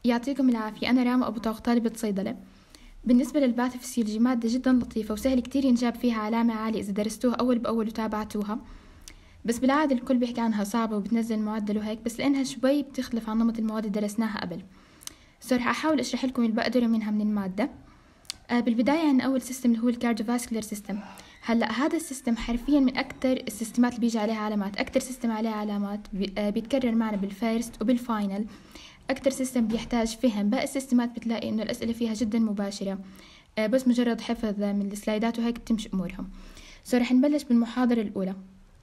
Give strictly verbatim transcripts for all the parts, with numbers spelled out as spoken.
يعطيكم العافية. أنا راما أبو طاق، طالبة صيدلة. بالنسبة للباثوفيسيولوجي مادة جدا لطيفة وسهل كتير ينجاب فيها علامة عالية إذا درستوها أول بأول وتابعتوها، بس بالعادة الكل بيحكي عنها صعبة وبتنزل معدل وهيك، بس لأنها شوي بتختلف عن نمط المواد اللي درسناها قبل. سو رح أحاول أشرح لكم اللي بقدره منها من المادة. آه بالبداية عن أول سيستم اللي هو الكارديوفاسكولار سيستم. هلا هذا السيستم حرفيا من أكتر السيستمات اللي بيجي عليها علامات، أكتر سيستم عليه علامات بي آه بيتكرر معنا بالفيرست وبالفاينل. أكتر سيستم بيحتاج فهم، باقي السيستمات بتلاقي إنه الأسئلة فيها جدا مباشرة، آه بس مجرد حفظ من السلايدات وهيك بتمشي أمورهم. سو رح نبلش بالمحاضرة الأولى.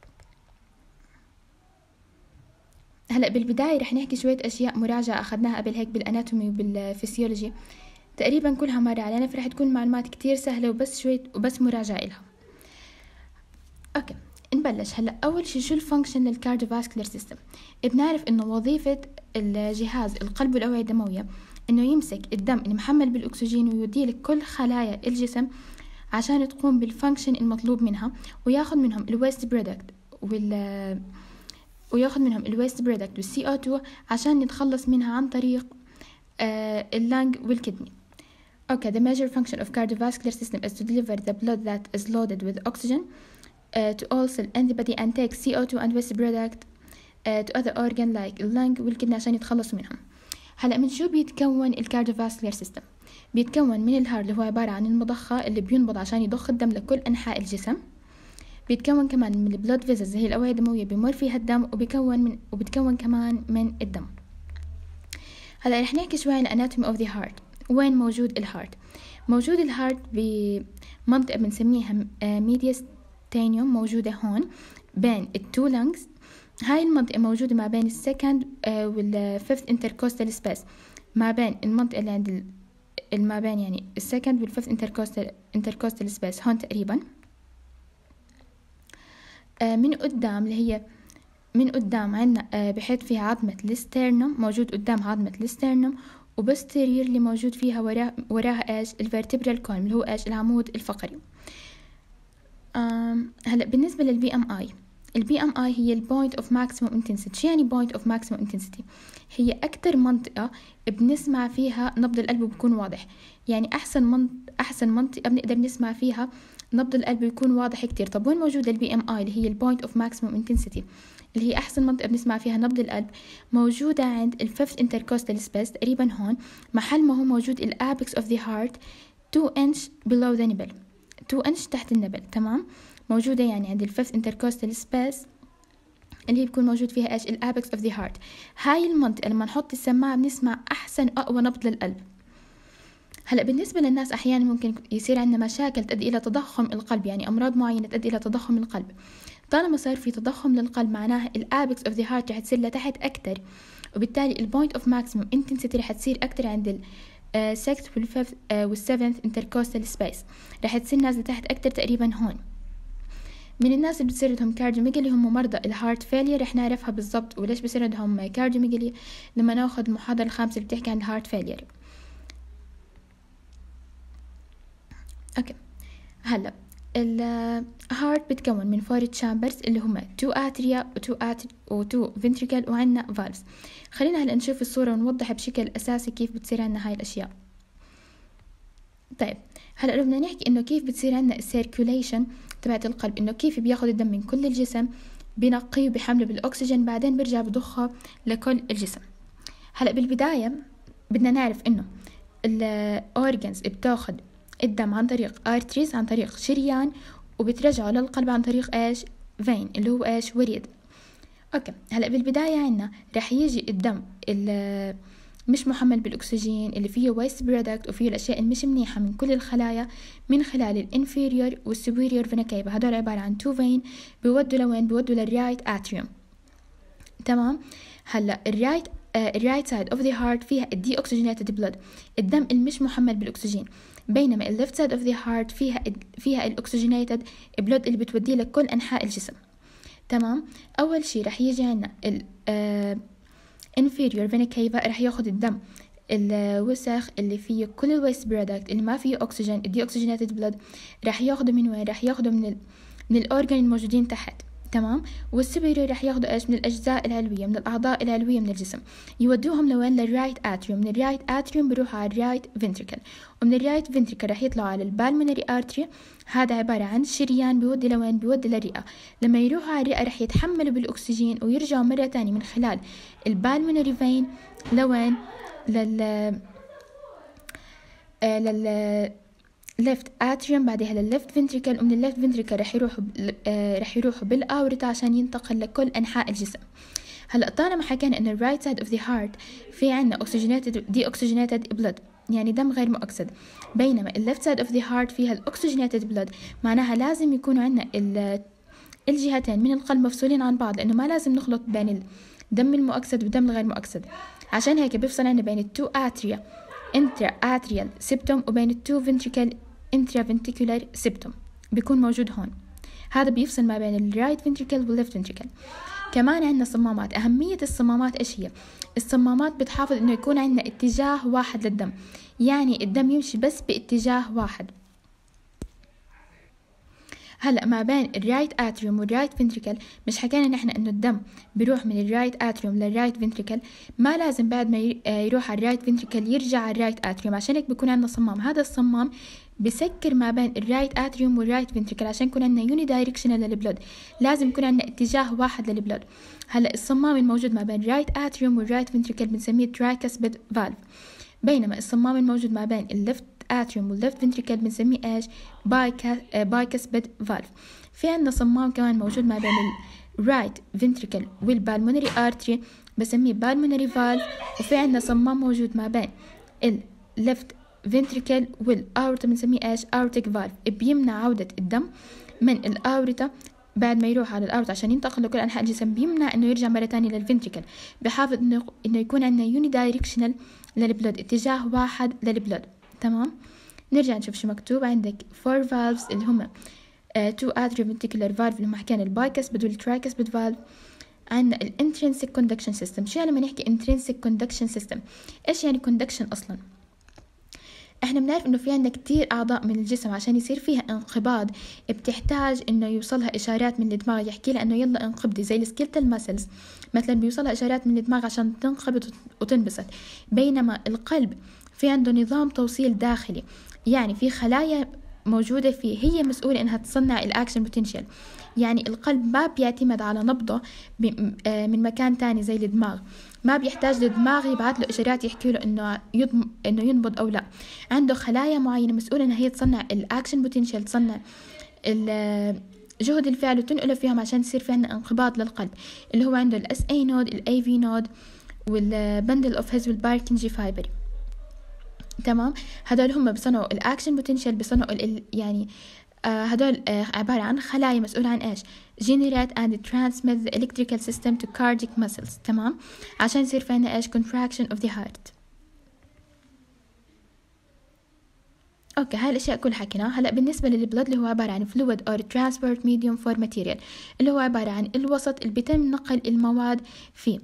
هلا بالبداية رح نحكي شوية أشياء مراجعة أخذناها قبل هيك بالأناتومي وبالفسيولوجي، تقريبا كلها مرة علينا، فرح تكون معلومات كتير سهلة وبس شوية وبس مراجعة إلها. أوكي نبلش. هلا أول شي شو الفانكشن للكارديوفاسكولار سيستم؟ بنعرف إنه وظيفة الجهاز القلب والأوعية الدموية إنه يمسك الدم المحمل بالأكسجين ويوديه لكل خلايا الجسم عشان تقوم بالفانكشن المطلوب منها، وياخذ منهم الويست برودكت وال وياخذ منهم الويست برودكت والسي او اثنين عشان نتخلص منها عن طريق آه اللنج والكدني. Okay, the major function of cardiovascular system is to deliver the blood that is loaded with oxygen uh, to all cell in the body and take سي او اثنين and waste product uh, to other organ like اللنج والكدني عشان يتخلصوا منهم. هلا من شو بيتكون الكارديوفاسكولار سيستم؟ بيتكون من الهارت اللي هو عبارة عن المضخة اللي بينبض عشان يضخ الدم لكل أنحاء الجسم. بيتكون كمان من البلود فيزلز هي الأوعية الدموية بيمر فيها الدم، وبيكون من وبتكون كمان من الدم. هلا رح نحكي شوي عن anatomy of the heart. وين موجود الهارت؟ موجود الهارت بمنطقة بنسميها ميدياستينيوم، موجودة هون بين التو لانجز. هاي المنطقة موجودة ما بين السكند والفيفث انتركوستال سبيس، ما بين المنطقة اللي عند ما بين يعني السكند والفيفث انتركوستال انتركوستال سبيس هون تقريبا. من قدام اللي هي من قدام عندنا بحيث فيها عظمة الاسترنوم، موجود قدام عظمة الاسترنوم، وبستيرير اللي موجود فيها وراه وراها ايش؟ الفيرتبرال كولم اللي هو ايش؟ العمود الفقري. هلا بالنسبة للبي ام اي، البي ام اي هي البوينت اوف ماكسيموم انتنسيتي. شو يعني بوينت اوف ماكسيموم انتنسيتي؟ هي اكتر منطقة بنسمع فيها نبض القلب بيكون واضح، يعني احسن منطقة احسن منطقة بنقدر نسمع فيها نبض القلب يكون واضح كتير. طب وين موجودة البي ام اي اللي هي البوينت اوف ماكسيموم انتنسيتي اللي هي احسن منطقة بنسمع فيها نبض القلب؟ موجودة عند الفيفث انتركوستال سبيس تقريبا هون، محل ما هو موجود الابكس اوف ذا هارت two inch below the nipple، two inch تحت النبل. تمام، موجودة يعني عند الفيفث انتركوستال سبيس اللي هي بيكون موجود فيها ايش؟ الابكس اوف ذا هارت. هاي المنطقة لما نحط السماعة بنسمع احسن اقوى نبض للقلب. هلا بالنسبة للناس أحيانا ممكن يصير عندنا مشاكل تؤدي إلى تضخم القلب، يعني أمراض معينة تؤدي إلى تضخم القلب. طالما صار في تضخم للقلب معناها الابكس اوف ذا هارت رح تصير لتحت أكتر، وبالتالي البوينت اوف ماكسيموم انتنسيتي رح تصير أكتر عند السكس والفيفث والسفنث انتركوستال سبيس، رح تصير نازلة تحت أكتر تقريبا هون. من الناس اللي بتصير لهم كارديوميجالي هم مرضى الهارت فيلير، رح نعرفها بالضبط وليش بصير عندهم كارديوميجالي لما ناخذ المحاضرة الخامسة اللي بتحكي عن الهارت فيلير. اوكي هلا الهارت بتكون من فور تشامبرز اللي هما تو اتريا وتو اتريا وتو فنتريكل وعندنا فالفز. خلينا هلا نشوف الصورة ونوضح بشكل اساسي كيف بتصير عندنا هاي الاشياء. طيب هلا لو بدنا نحكي انه كيف بتصير عندنا السيركوليشن تبعت القلب، انه كيف بياخذ الدم من كل الجسم بنقيه وبحمله بالاكسجين بعدين برجع بضخه لكل الجسم. هلا بالبداية بدنا نعرف انه الاورجنز بتاخذ الدم عن طريق ارتريز، عن طريق شريان، وبترجعه للقلب عن طريق ايش؟ فين اللي هو ايش؟ وريد. اوكي هلا بالبداية عنا رح يجي الدم اللي مش محمل بالاكسجين اللي فيه ويست برودكت وفيه الاشياء المش منيحة من كل الخلايا من خلال الانفيريور والسوبيريور فينا كيفا. هدول عبارة عن تو فين بيودوا لوين؟ بيودوا للرايت اتريوم. تمام. هلا الرايت الرايت سايد اوف ذا هارت فيها الدي اوكسجينيتد بلود، الدم المش محمل بالاكسجين، بينما الليفت سايد اوف ذا هارت فيها فيها الاكسجينيتد بلود اللي بتوديه لكل انحاء الجسم. تمام. اول شيء رح يجي عنا ال inferior vena cava رح ياخد الدم الوسخ اللي فيه كل الويست برودكت اللي ما فيه اكسجين، الدي اوكسجينيتد بلود، رح ياخده من وين؟ رح ياخده من ال من الاورجن الموجودين تحت. تمام. والسوبيريور راح ياخدوا ايش من الاجزاء العلويه، من الاعضاء العلويه من الجسم، يودوهم لوين؟ للرايت اتريوم. من الرايت اتريوم بيروحوا على الرايت فنتريكل، ومن الرايت فنتريكل راح يطلعوا على البالمونري ارتري. هذا عباره عن شريان بيودي لوين؟ بيودي للرئه. لما يروحوا على الرئه راح يتحملوا بالاكسجين ويرجعوا مره ثانيه من خلال البالمونري فين لوين؟ لل آه لل left atrium، بعدها للليفت فنتريكل، ومن الليفت فنتريكل رح يروحوا آه رح يروحوا بالاورتا عشان ينتقل لكل انحاء الجسم. هلا طالما حكينا انه الرايت سايد اوف ذا هارت في عندنا اوكسجينيتد دي اوكسجينيتد بلود، يعني دم غير مؤكسد، بينما الليفت سايد اوف ذا هارت فيها الاوكسجينيتد بلود، معناها لازم يكونوا عندنا الجهتين من القلب مفصولين عن بعض، لانه ما لازم نخلط بين الدم المؤكسد والدم الغير مؤكسد. عشان هيك بيفصل عندنا بين التو اتريا intra atrial septum وبين التو ventricle intraventricular septum بيكون موجود هون. هذا بيفصل ما بين الرايت ventricle والليفت ventricle. كمان عندنا صمامات. أهمية الصمامات إيش هي؟ الصمامات بتحافظ إنه يكون عندنا اتجاه واحد للدم، يعني الدم يمشي بس باتجاه واحد. هلا ما بين الرايت اتريوم والرايت فنتريكل مش حكينا نحن انه الدم بيروح من الرايت اتريوم للرايت فنتريكل، ما لازم بعد ما يروح على الرايت فنتريكل يرجع على الرايت اتريوم، عشان هيك بيكون عندنا صمام. هذا الصمام بسكر ما بين الرايت اتريوم والرايت فنتريكل عشان يكون عندنا يوني دايركشنال للبلود، لازم يكون عندنا اتجاه واحد للبلود. هلا الصمام الموجود ما بين الرايت اتريوم والرايت فنتريكل بنسميه ترايكاسبيد فالف، بينما الصمام الموجود ما بين الليفت اتريوم والليفت فنتريكل بنسميه ايش؟ بايكاسبيد فالف. في عندنا صمام كمان موجود ما بين الرايت فنتريكل والبالمونري ارتري بسميه بالمونري فالف، وفي عندنا صمام موجود ما بين الليفت فنتريكل والاورتا بنسميه ايش؟ اورتيك فالف، بيمنع عودة الدم من الاورتا بعد ما يروح على الأورتا عشان ينتقل لكل أنحاء الجسم، بيمنع إنه يرجع مرة تانية للفنتريكل، بحافظ إنه إنه يكون عندنا يوني دايركشنال للبلود، اتجاه واحد للبلود. تمام. نرجع نشوف شو مكتوب. عندك four valves اللي هم uh, two atrioventricular valve اللي هم حكينا البايكاسبيد والترايكاسبيد valve. عندنا الانترنسيك كوندكشن سيستم. شو يعني لما نحكي انترنسيك كوندكشن سيستم؟ ايش يعني كوندكشن اصلا؟ احنا بنعرف انه في عندنا كتير اعضاء من الجسم عشان يصير فيها انقباض بتحتاج انه يوصلها اشارات من الدماغ يحكي لها انه يلا انقبضي، زي السكيلتال ماسلز مثلا بيوصلها اشارات من الدماغ عشان تنقبض وتنبسط. بينما القلب في عنده نظام توصيل داخلي، يعني في خلايا موجودة فيه هي مسؤولة انها تصنع الاكشن بوتنشال، يعني القلب ما بيعتمد على نبضه من مكان تاني زي الدماغ، ما بيحتاج للدماغ يبعث له اشارات يحكي له انه يضم... انه ينبض او لا. عنده خلايا معينة مسؤولة انها هي تصنع الاكشن بوتنشال، تصنع جهد الفعل وتنقله فيهم عشان يصير في عندنا انقباض للقلب، اللي هو عنده الاس اي نود، الاي في نود، والبندل اوف هيز والباركنجي فايبر. تمام. هدول هم بصنعوا الاكشن بوتنشال، بصنعوا ال يعني آه هدول آه عبارة عن خلايا مسؤولة عن ايش؟ generate and transmit the electrical system to cardiac muscles. تمام. عشان يصير في عنا ايش؟ contraction of the heart. اوكي هاي الاشياء كل حكيناها. هلا بالنسبة للبلد اللي هو عبارة عن fluid or transport medium for material، اللي هو عبارة عن الوسط اللي بيتم نقل المواد فيه.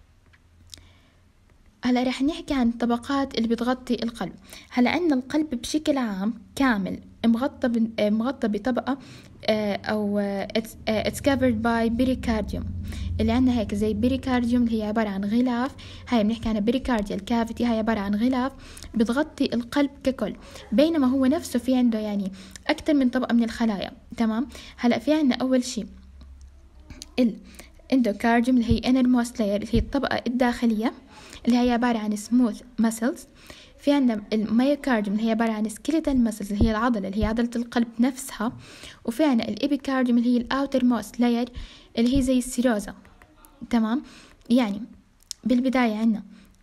هلا رح نحكي عن الطبقات اللي بتغطي القلب. هلا عندنا القلب بشكل عام كامل مغطى مغطى بطبقة أو it's covered by pericardium، اللي عندنا هيك زي pericardium اللي هي عبارة عن غلاف. هاي بنحكي عنها pericardial cavity، هاي عبارة عن غلاف بتغطي القلب ككل، بينما هو نفسه في عنده يعني أكثر من طبقة من الخلايا. تمام. هلا في عندنا أول شيء الاندوكارديوم اللي هي innermost layer، اللي هي الطبقة الداخلية اللي هي عبارة عن smooth muscles. في عندنا الميوكارديوم اللي هي عبارة عن skeletal muscles اللي هي العضلة اللي هي عضلة القلب نفسها. وفي عندنا الإبيكارديوم اللي هي الأوترموست layer اللي هي زي السيروزا. تمام. يعني بالبداية عندنا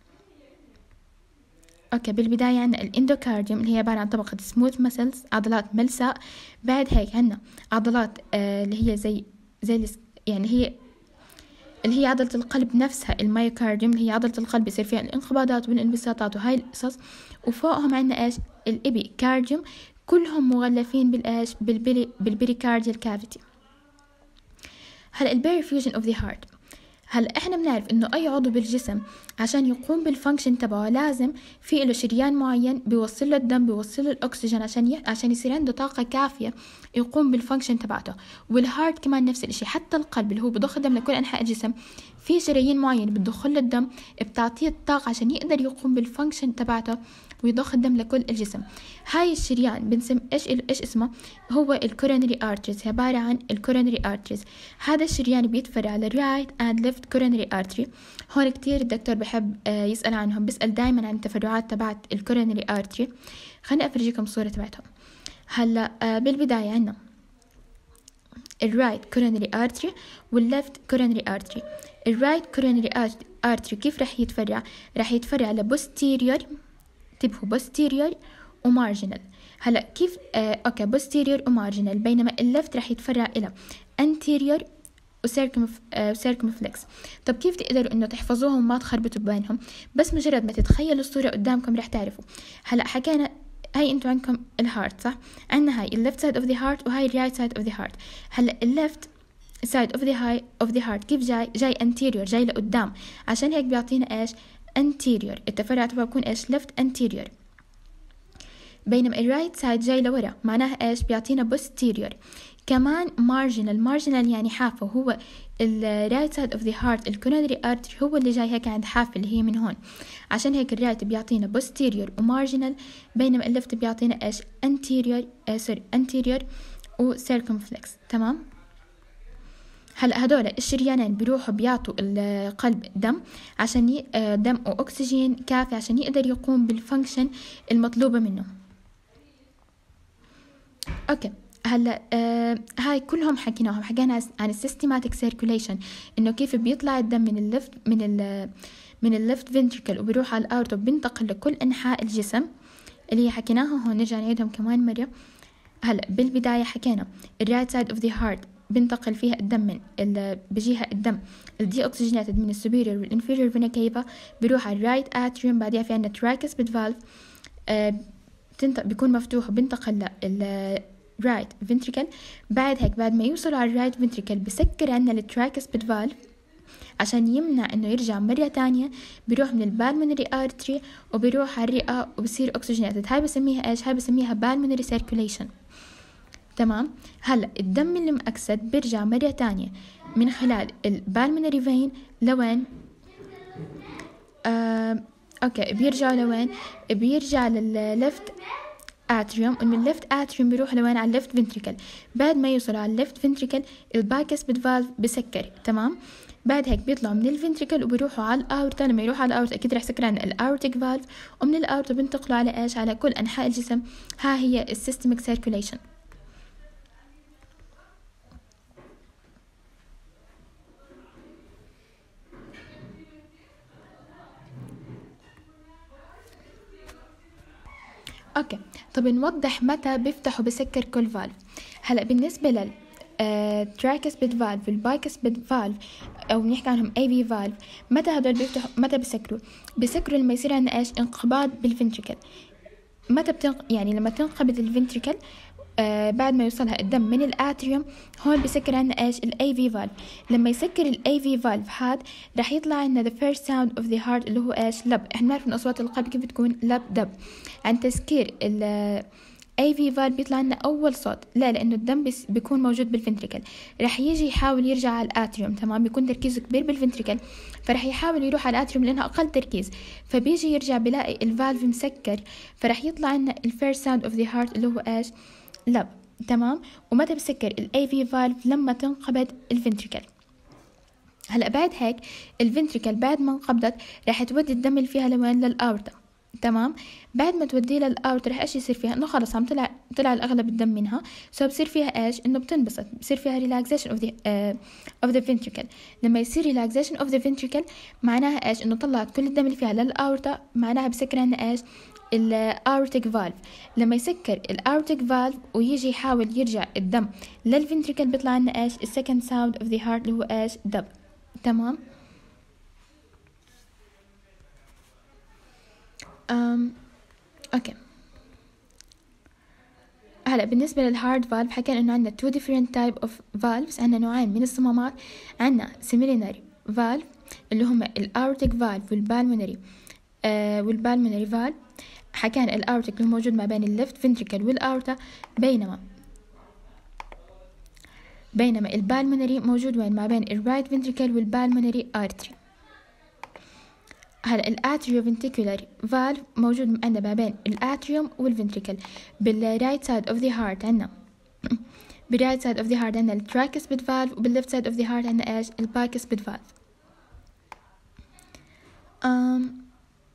أوكي بالبداية عندنا الإندوكارديوم اللي هي عبارة عن طبقة smooth muscles، عضلات ملساء. بعد هيك عندنا عضلات آه اللي هي زي زي يعني هي اللي هي عضلة القلب نفسها الميوكارديوم اللي هي عضلة القلب بيصير فيها الانقباضات والانبساطات وهاي القصص. وفوقهم عندنا ايش؟ الابيكارديوم، كلهم مغلفين بالايش؟ بالبري بالبريكارديال كافيتي. هلا البريفيوجن اوف ذا هارت. هلا احنا بنعرف انه اي عضو بالجسم عشان يقوم بالفانكشن تبعه لازم في له شريان معين بيوصل له الدم، بيوصل له الاكسجين عشان ي... عشان يصير عنده طاقه كافيه يقوم بالفانكشن تبعته. والهارت كمان نفس الشيء، حتى القلب اللي هو بضخ الدم لكل انحاء الجسم في شرايين معين بتدخل له الدم بتعطيه الطاقه عشان يقدر يقوم بالفانكشن تبعته ويضخ الدم لكل الجسم. هاي الشريان بنسم ايش ايش اسمه؟ هو الكورونري ارتريز، عباره عن الكورونري ارتريز. هذا الشريان بيتفرع على الرايت اند ليفت كورونري ارتري. هون كتير الدكتور بحب يسال عنهم، بيسال دائما عن التفرعات تبعت الكورونري ارتري. خليني افرجيكم صوره تبعتهم. هلا بالبدايه عندنا الرايت كورونري ارتري والليفت كورونري ارتري. الرايت كورونري ارتري كيف رح يتفرع؟ رح يتفرع على posterior، انتبهوا posterior ومارجنال. هلا كيف آه اوكي posterior ومارجنال، بينما الليفت رح يتفرع الى anterior وسيركمفلكس. طب كيف تقدروا انه تحفظوهم وما تخربطوا بينهم؟ بس مجرد ما تتخيلوا الصوره قدامكم رح تعرفوا. هلا حكينا هاي انتوا عندكم الهارت صح؟ عندنا هاي الليفت سايد اوف ذا هارت وهاي الرايت سايد اوف ذا هارت. هلا الليفت سايد اوف ذا هاي اوف ذا هارت كيف جاي؟ جاي anterior، جاي لقدام، عشان هيك بيعطينا ايش؟ anterior. التفرع تبعه بكون ايش؟ left anterior. بينما الرايت سايد جاي لورا، معناها ايش؟ بيعطينا posterior. كمان marginal، marginal يعني حافة، هو الرايت سايد اوف ذا هارت الكورونري ارتري هو اللي جاي هيك عند حافة اللي هي من هون، عشان هيك الرايت بيعطينا posterior ومارجنال، بينما الليفت بيعطينا ايش؟ anterior آه سوري anterior وcircumflex. تمام. هلا هدول الشريانين بيروحوا بيعطوا القلب دم عشان ي... دم واكسجين كافي عشان يقدر يقوم بالفانكشن المطلوبه منه. اوكي هلا آه هاي كلهم حكيناهم، حكينا عن السيستماتيك سيركوليشن، انه كيف بيطلع الدم من الليفت من ال من الليفت فنتريكل وبيروح على الاورتا وبينتقل لكل انحاء الجسم اللي حكيناها هون. نرجع نعيدهم كمان مره. هلا بالبدايه حكينا الرايت سايد اوف ذا هارت بنتقل فيها الدم من بيجيها الدم الدي اوكسجينيتد من السوبيريور والانفيريور فينا كيفا، بيروح على الرايت اتريوم، بعدها في عندنا تراكسبيد فالف آه بيكون مفتوح وبنتقل للرايت فنتريكل. بعد هيك بعد ما يوصلوا على الرايت فنتريكل بسكر عندنا التراكسبيد فالف عشان يمنع انه يرجع مرة تانية، بيروح من البالمونري ارتري وبيروح على الرئة وبصير اوكسجينيتد. هاي بسميها ايش؟ هاي بسميها بالمونري سيركوليشن. تمام. هلا الدم اللي مأكسد بيرجع مرة تانية من خلال البالمونري فين لوين؟ آه، اوكي بيرجع لوين؟ بيرجع للليفت اتريوم، ومن الليفت اتريوم بيروح لوين؟ على الليفت فنتريكل. بعد ما يوصل على الليفت فنتريكل البايكسبيد فالف بسكر. تمام. بعد هيك بيطلعوا من الفنتريكل وبيروحوا على الاورتا. لما يروحوا على الاورتا اكيد رح يسكر عن الاورتيك فالف، ومن الاورتا بينتقلوا على ايش؟ على كل انحاء الجسم. ها هي السيستميك سيركوليشن. اوكي طب نوضح متى بيفتح وبسكر كل فالف. هلا بالنسبه لل تراكسبيد فالف والبايكسبيد فالف او بنحكي عنهم اي في فالف، متى هدول بيفتحوا متى بسكروا؟ بسكروا لما يصير عندنا ايش؟ انقباض بالفنتريكل. متى بتنق... يعني لما تنقبض الفنتريكل آه بعد ما يوصلها الدم من الاتريوم، هون بسكر عنا ايش؟ الاي في فالف. لما يسكر الاي في فالف هاد رح يطلع عنا the first sound of the heart اللي هو ايش؟ لب. احنا بنعرف من اصوات القلب كيف بتكون لب دب. عند تسكير ال اي في فالف بيطلع لنا اول صوت، لا لانه الدم بس بيكون موجود بالفنتريكل، رح يجي يحاول يرجع على الاتريوم. تمام. بيكون تركيزه كبير بالفنتريكل، فرح يحاول يروح على الاتريوم لانها اقل تركيز، فبيجي يرجع بلاقي الفالف مسكر، فرح يطلع لنا الفيرست ساوند اوف ذا هارت اللي هو ايش؟ لب. تمام. ومتى بسكر الاي في فالف؟ لما تنقبض الفنتريكل. هلا بعد هيك الفنتريكل بعد ما انقبضت رح تودي الدم اللي فيها لوين؟ للاورتا. تمام. بعد ما توديه للاورتا رح ايش يصير فيها؟ انه خلص عم طلع طلع الاغلب الدم منها، سو بصير فيها ايش؟ انه بتنبسط، بصير فيها ريلاكسيشن اوف ذا اوف ذا فنتريكل. لما يصير ريلاكسيشن اوف ذا فنتريكل معناها ايش؟ انه طلعت كل الدم اللي فيها للاورتا، معناها بسكر عنا ايش؟ الاورتيك فالف. لما يسكر الاورتيك فالف ويجي يحاول يرجع الدم للفنتريكل بيطلع عنا ايش؟ السكند ساوند اوف ذا هارت اللي هو ايش؟ دب. تمام. أم. اوكي هلا بالنسبه للهارد فالف حكينا انه عندنا two different type of valves، عندنا نوعين من الصمامات، عندنا semilunar فالف اللي هم الأورتيك فالف والبالمونري آه والبالمونري فالف. حكان الأورتيك اللي موجود ما بين الليفت فنتريكل والأورتا، بينما بينما البالمونري موجود وين؟ ما بين الرايت فنتريكل والبالمونري ارتري. هلا الاتريو فنتيكولار فالف موجود عندنا ما بين الاتريوم والفنتريكل. بالرايت سايد اوف ذا هارت عندنا بالرايت سايد اوف ذا هارت عندنا التراكسبيد فالف، وبالليفت سايد اوف ذا هارت عندنا ايش؟ البايكسبيد فالف. أم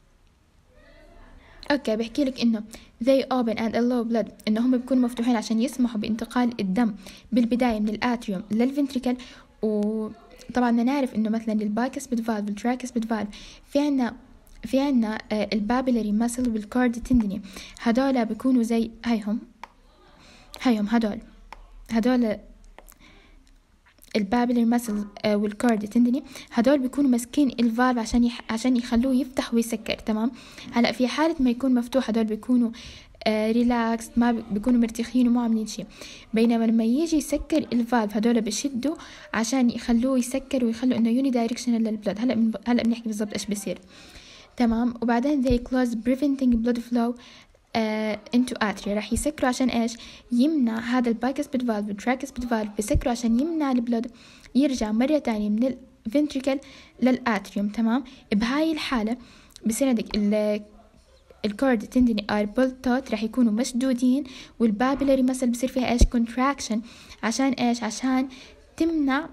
اوكي بحكي لك انه they open and allow blood، انه هم بيكونوا مفتوحين عشان يسمحوا بانتقال الدم بالبدايه من الاتريوم للفنتريكل. وطبعا نعرف انه مثلا البايكسبيد فالف والتراكسبيد فالف في عنا في عنا آه البابيلاري ماسل والكارد تندني، هدول بيكونوا زي هيهم هيهم هدول هدول البابيلر ماسل والكارد تندني، هدول بيكونوا ماسكين الفالف عشان يح... عشان يخلوه يفتح ويسكر. تمام. هلا في حاله ما يكون مفتوح هدول بيكونوا آه ريلاكس، ما بيكونوا مرتاحين وما عاملين شيء. بينما لما يجي يسكر الفالف هدول بشدوا عشان يخلوه يسكر ويخلوا انه يوني دايركشنال للبلد. هلا من... هلا بنحكي بالضبط ايش بيصير. تمام. وبعدين they close preventing blood flow uh, into atria، راح يسكروا عشان ايش؟ يمنع هذا البايكسبيد فالف والتراكسبيد فالف، بيسكروا عشان يمنع البلد يرجع مرة تانية من الفنتريكل للاتريوم. تمام. بهاي الحالة بصير عندك ال الكورد تندني ار بولتوت راح يكونوا مشدودين، والبابيلاري مسل بصير فيها ايش؟ كونتراكشن. عشان ايش؟ عشان تمنع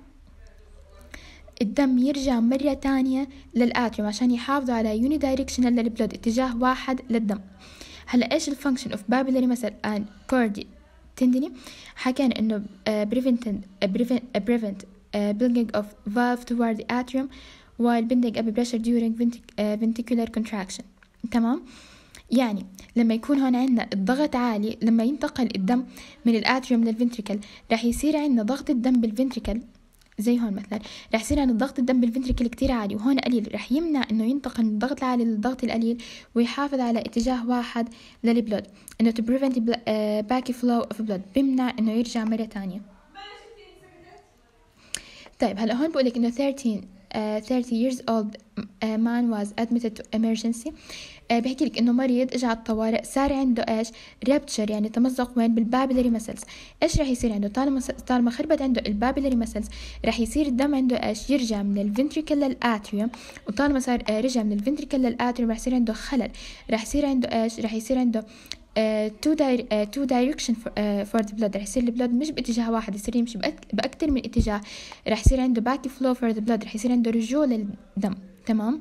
الدم يرجع مرة تانية للاتريوم، عشان يحافظوا على يوني دايركشنال للبلد، اتجاه واحد للدم. هلا ايش الفانكشن اوف بابيلاري مسل اند كورد تندني؟ حكينا انه prevent prevent prevent building of valve toward the atrium while building up pressure during ventricular contraction. تمام. يعني لما يكون هون عندنا الضغط عالي، لما ينتقل الدم من الاتريوم للفنتريكل راح يصير عندنا ضغط الدم بالفنتريكل زي هون مثلا، راح يصير عندنا ضغط الدم بالفنتريكل كتير عالي وهون قليل، راح يمنع انه ينتقل من الضغط العالي للضغط القليل ويحافظ على اتجاه واحد للبلود، انه to prevent back flow of blood، بيمنع انه يرجع مرة تانية. طيب هلا هون بقولك انه thirteen uh, thirty years old uh, man was admitted to emergency. uh, بحكي لك انه مريض اجى على الطوارئ، صار عنده ايش؟ رابتشر، يعني تمزق وين؟ بالبابيلاري مسلز. ايش راح يصير عنده؟ طالما طالما خربت عنده البابيلاري مسلز راح يصير الدم عنده ايش؟ يرجع من الفنتريكل للاتريوم، وطالما صار uh, رجع من الفنتريكل للاتريوم راح يصير عنده خلل، راح يصير عنده ايش؟ راح يصير عنده Uh, two, di- uh, two direction for, uh, for the blood. رح يصير البلد مش باتجاه واحد، يصير يمشي بأك- بأكتر من اتجاه، رح يصير عنده back flow for the blood، رح يصير عنده رجوع للدم. تمام.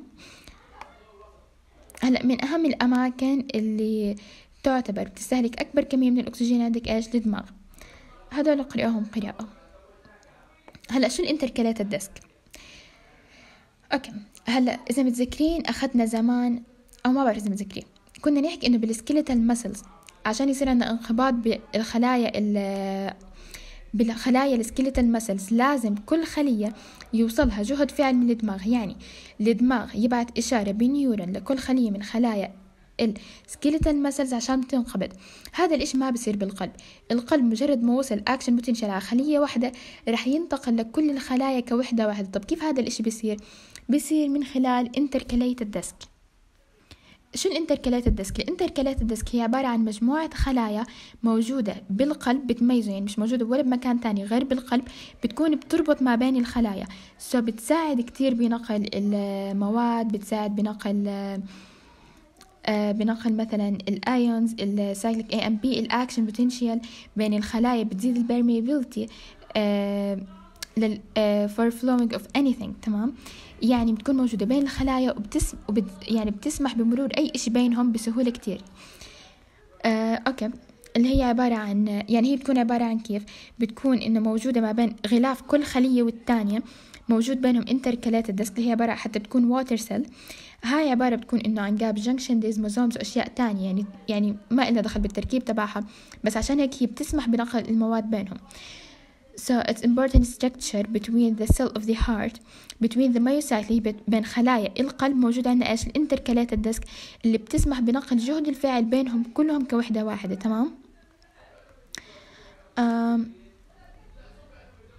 هلا من أهم الأماكن اللي تعتبر بتستهلك أكبر كمية من الأكسجين عندك إيش؟ الدماغ. هدول قرأهم قراءة. هلا شو الانتركاليتد ديسك؟ أوكي. هلا إذا متذكرين أخذنا زمان، أو ما بعرف إذا متذكرين، كنا نحكي انه بالسكيلتال مسلز عشان يصير عندنا انقباض بالخلايا ال بالخلايا السكيلتال مسلز لازم كل خلية يوصلها جهد فعل من الدماغ، يعني الدماغ يبعت إشارة بنيورون لكل خلية من خلايا السكيلتال مسلز عشان تنقبض. هذا الاشي ما بصير بالقلب. القلب مجرد ما وصل اكشن بوتنشال على خلية واحدة رح ينتقل لكل الخلايا كوحدة واحدة. طب كيف هذا الاشي بصير؟ بصير من خلال انتركاليتد ديسك. شو الانتركاليتد ديسك؟ الانتركاليتد ديسك هي عبارة عن مجموعة خلايا موجودة بالقلب بتميزه، يعني مش موجودة ولا بمكان تاني غير بالقلب، بتكون بتربط ما بين الخلايا، سو بتساعد كتير بنقل المواد، بتساعد بنقل آه بنقل مثلا الايونز، السايكليك اي ام بي، الاكشن بوتنشال بين الخلايا، بتزيد البرميابيلتي آه لل uh, for flowing of anything. تمام. يعني بتكون موجودة بين الخلايا وبتس وبت يعني بتسمح بمرور أي إشي بينهم بسهولة كتير. آه، أوكي. اللي هي عبارة عن، يعني هي بتكون عبارة عن كيف بتكون إنه موجودة ما بين غلاف كل خلية والتانية، موجود بينهم intercalated disk اللي هي عبارة حتى بتكون water cell. هاي عبارة بتكون إنه عن جاب junction desmosomes وأشياء تانية، يعني يعني ما إلها دخل بالتركيب تبعها، بس عشان هيك هي بتسمح بنقل المواد بينهم. So it's important structure between the cell of the heart between the myocyte اللي بين خلايا القلب موجود عندنا ايش؟ الانتركاليتد ديسك اللي بتسمح بنقل جهد الفاعل بينهم كلهم كوحدة واحدة. تمام. um,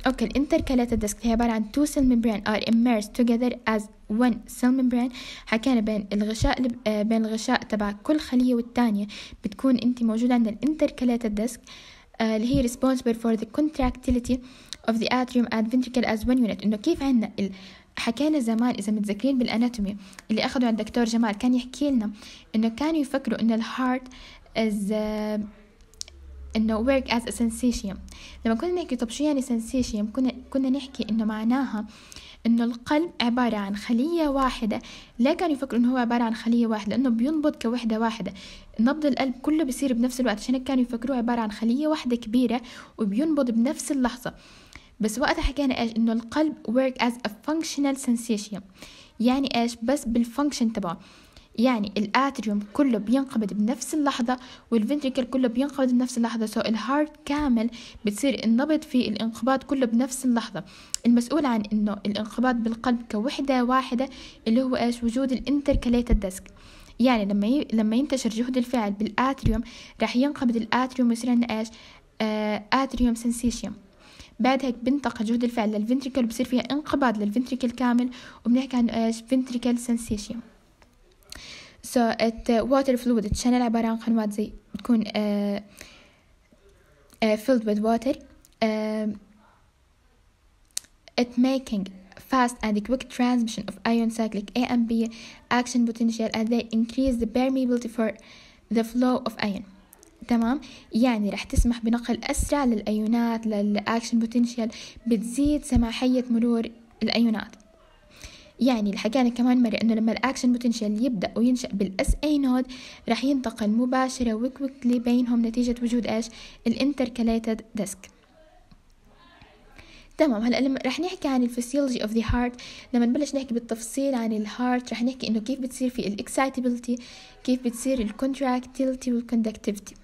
اوكي الانتركاليتد ديسك هي عبارة عن two cell membrane are immersed together as one cell membrane. حكينا بين الغشاء آه بين الغشاء تبع كل خلية والتانية بتكون انت موجودة عند الانتركاليتد ديسك آه اللي هي responsible for the contractility of the atrium and ventricle as one unit. انه كيف عندنا ال... حكينا زمان اذا متذكرين بالاناتومي اللي اخذوا عند دكتور جمال كان يحكي لنا انه كانوا يفكروا ان الهارت از uh, انه work as a sensation. لما كنا نحكي طب شو يعني sensation كنا كنا نحكي انه معناها انه القلب عبارة عن خلية واحدة. لا كانوا يفكروا انه هو عبارة عن خلية واحدة لانه بينبض كوحدة واحدة، نبض القلب كله بيصير بنفس الوقت، عشان كانوا يفكروا عبارة عن خلية واحدة كبيرة وبينبض بنفس اللحظة. بس وقتها حكينا ايش؟ انه القلب work as a functional sensation، يعني ايش؟ بس بالفانكشن تبعه، يعني الاتريوم كله بينقبض بنفس اللحظة والفنتريكل كله بينقبض بنفس اللحظة. سو الهارت كامل بتصير النبض في الانقباض كله بنفس اللحظة. المسؤول عن انه الانقباض بالقلب كوحدة واحدة اللي هو ايش؟ وجود الانتركاليتد ديسك. يعني لما ي... لما ينتشر جهد الفعل بالاتريوم راح ينقبض الاتريوم ويصير عندنا ايش؟ آه... اتريوم سنسيشن. بعد هيك بنتقل جهد الفعل للفنتريكل بصير فيها انقباض للفنتريكل كامل وبنحكي عن ايش؟ فنتريكل سنسيشن. so it uh, water fluid الشانل عبارة عن قنوات زي بتكون uh, uh, filled with water uh, it making fast and quick transmission of ion cyclic A and B action potential and they increase the permeability for the flow of ion. تمام، يعني رح تسمح بنقل أسرع للأيونات للأكشن بوتنشال، بتزيد سماحية مرور الأيونات. يعني اللي حكينا كمان مرة إنه لما الأكشن بوتنشال يبدأ وينشأ بالأس أي نود رح ينتقل مباشرة وكويكلي بينهم نتيجة وجود إيش؟ الانتركاليتد ديسك. تمام، هلا لما رح نحكي عن الفسيولوجي اوف ذا هارت، لما نبلش نحكي بالتفصيل عن الهارت رح نحكي إنه كيف بتصير في الاكسايتابيلتي، كيف بتصير الكونتراكتيلتي والكوندكتيفيتي.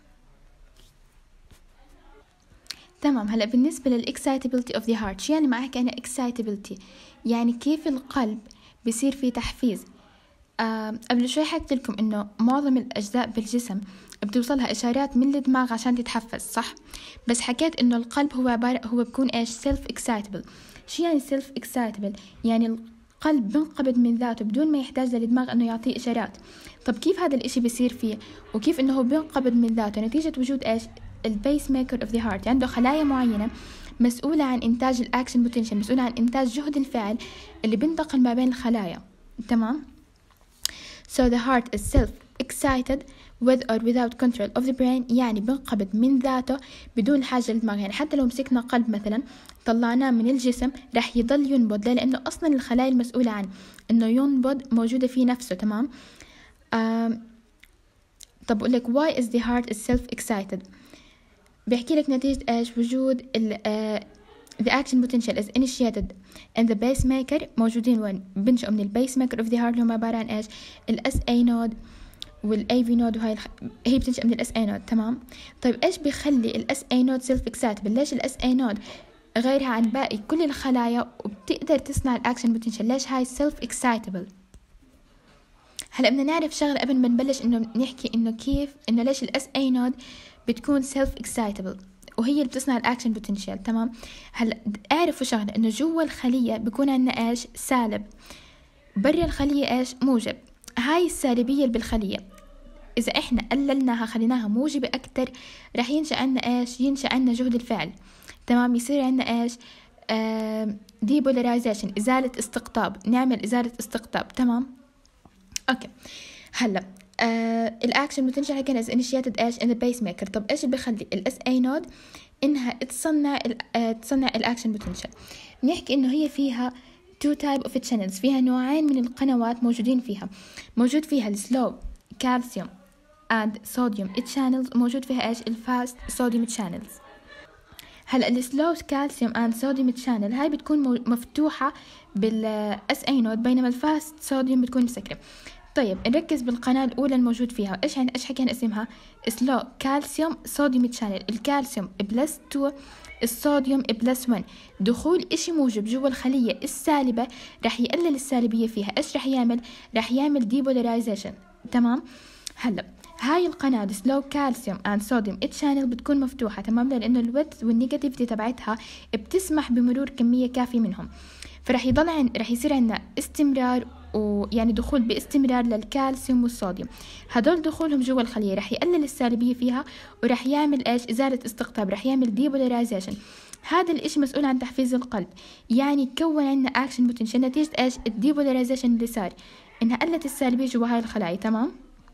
تمام، هلا بالنسبة للاكسايتابيلتي اوف ذا هارت شو يعني ما احكي انا اكسايتابيلتي؟ يعني كيف القلب بيصير فيه تحفيز. آه قبل شوي حكيت لكم انه معظم الاجزاء بالجسم بتوصلها اشارات من الدماغ عشان تتحفز، صح؟ بس حكيت انه القلب هو عبارة هو بيكون ايش؟ سيلف اكسايتابل. شو يعني سيلف اكسايتابل؟ يعني القلب بنقبض من ذاته بدون ما يحتاج للدماغ انه يعطيه اشارات. طب كيف هذا الاشي بيصير فيه؟ وكيف انه هو بينقبض من ذاته؟ نتيجة وجود ايش؟ البيس ميكر اوف ذا هارت عنده خلايا معينة مسؤولة عن إنتاج الأكشن بوتنشال، مسؤولة عن إنتاج جهد الفعل اللي بنتقل ما بين الخلايا. تمام. So the heart is self-excited with or without control of the brain، يعني بنقبض من ذاته بدون حاجة للدماغ. يعني حتى لو مسكنا قلب مثلا طلعناه من الجسم رح يضل ينبض، لأنه أصلا الخلايا المسؤولة عن إنه ينبض موجودة في نفسه. تمام. آم طب أقول لك why is the heart is self-excited؟ بيحكي لك نتيجة إيش؟ وجود ال uh, the action potential is initiated and the pacemaker موجودين وين؟ بنشأوا من البيس ميكر of the heart اللي هم عبارة عن إيش؟ الاس اي نود والاي في نود، وهاي الخ... هي بتنشأ من الاس اي نود. تمام. طيب إيش بيخلي الاس اي نود سيلف اكسايتبل؟ ليش الاس اي نود غيرها عن باقي كل الخلايا وبتقدر تصنع الاكشن بوتنشال؟ ليش هاي سيلف اكسايتبل؟ هلا بدنا نعرف شغلة قبل ما نبلش إنه نحكي إنه كيف إنه ليش الاس اي نود بتكون سيلف اكسايتبل وهي اللي بتصنع الاكشن بوتنشال. تمام. هلا اعرفوا شغله انه جوا الخليه بيكون عندنا ايش؟ سالب، برا الخليه ايش؟ موجب. هاي السالبيه اللي بالخليه اذا احنا قللناها خليناها موجبه اكتر راح ينشا عندنا ايش؟ ينشا عندنا جهد الفعل. تمام. يصير عندنا ايش؟ آه ديبولاريزيشن، ازاله استقطاب، نعمل ازاله استقطاب. تمام. اوكي. هلا آه الاكشن بوتنشال حكينا از انيشيتد ايش؟ ان البيس ميكر. طب ايش اللي بخلي الاس اي نود انها تصنع آه تصنع الاكشن بوتنشال؟ نحكي انه هي فيها تو تايب اوف channels، فيها نوعين من القنوات موجودين فيها. موجود فيها السلو كالسيوم اند صوديوم channels، وموجود فيها ايش؟ الفاست صوديوم channels. هلا السلو كالسيوم اند صوديوم channel هاي بتكون مفتوحه بالاس اي نود، بينما الفاست صوديوم بتكون مسكره. طيب نركز بالقناة الأولى الموجود فيها. إيش يعني إيش حكينا اسمها؟ سلو كالسيوم صوديوم شانل. الكالسيوم بلس اثنين، الصوديوم بلس واحد. دخول إشي موجب جوا الخلية السالبة رح يقلل السالبية فيها. إيش رح يعمل؟ رح يعمل ديبولاريزيشن. تمام. هلا هاي القناة سلو كالسيوم اند صوديوم تشانل بتكون مفتوحة، تمام، لانه الويدث والنيجاتيفيتي تبعتها بتسمح بمرور كمية كافية منهم، فرح يضل عن رح يصير عندنا استمرار ويعني دخول باستمرار للكالسيوم والصوديوم. هدول دخولهم جوا الخلية رح يقلل السالبية فيها، ورح يعمل ايش؟ ازالة استقطاب، رح يعمل ديبولاريزيشن. هذا الاشي مسؤول عن تحفيز القلب، يعني يكون عندنا اكشن بوتنشال نتيجة ايش؟ الديبولاريزيشن اللي صار، انها قلت السالبية جوا هاي الخلايا، تمام.